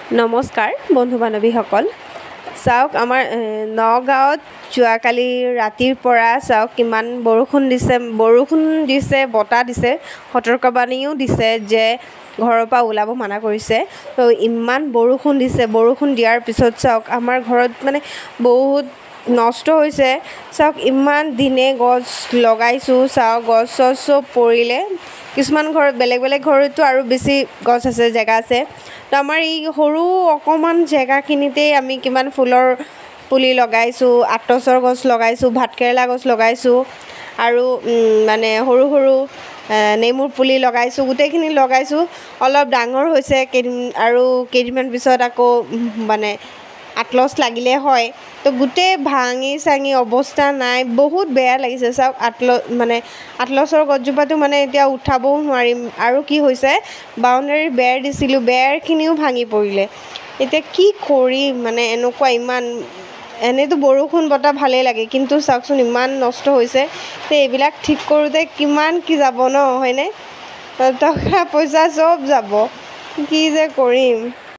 নমস্কাৰ বন্ধু বান্ধৱীসকল চাওক আমাৰ নগাঁৱত যোৱাকালি ৰাতিৰ পৰা চাওক কিমান বৰষুণ দিছে বতাহ দিছে সতৰ্কবাণীও দিছে যে ঘৰৰ পৰা ওলাব মানা কৰিছে তো ইমান বৰষুণ দিছে বৰষুণ দিয়াৰ পিছত চাওক আমাৰ ঘৰত মানে বহুত নষ্ট হৈছে চাওক ইমান দিনে গছ লগাইছোঁ চাওক গছ চছ চব পৰিলে কিছুমান ঘৰত বেলেগ ঘৰতো আৰু বেছি গছ আছে জেগা আছে তো আমাৰ এই সৰু অকণমান জেগাখিনিতেই আমি কিমান ফুলৰ পুলি লগাইছোঁ আতচৰ গছ লগাইছোঁ ভাতকেৰেলা গছ লগাইছোঁ আৰু মানে সৰু নেমুৰ পুলি লগাইছোঁ গোটেইখিনি লগাইছোঁ অলপ ডাঙৰ হৈছে আৰু কেইদিনমান পিছত আকৌ মানে আতলচ লাগিলে হয় তো গোটেই ভাঙি চাঙি অৱস্থা নাই বহুত বেয়া লাগিছে চাওক আতলচৰ গছজোপাটো মানে এতিয়া উঠাবও নোৱাৰিম আৰু কি হৈছে বাউণ্ডাৰীৰ বেৰ দিছিলোঁ বেৰখিনিও ভাঙি পৰিলে এতিয়া কি কৰিম মানে এনেতো বৰষুণ বতাহ ভালেই লাগে কিন্তু চাওকচোন ইমান নষ্ট হৈছে তো এইবিলাক ঠিক কৰোঁতে কিমান কি যাব ন হয়নে টকা পইচা চব যাব কি যে কৰিম